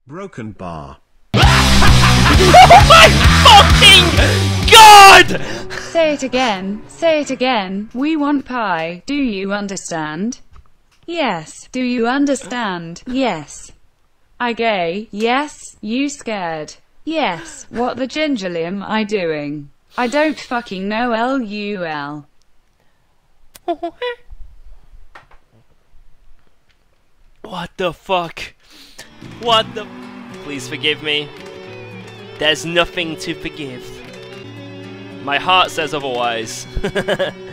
Broken bar. Oh my fucking god! Say it again, say it again. We want pie. Do you understand? Yes. Do you understand? Yes. I gay? Yes. You scared? Yes. What the gingerly am I doing? I don't fucking know LUL. What the fuck? What the... Please forgive me. There's nothing to forgive. My heart says otherwise.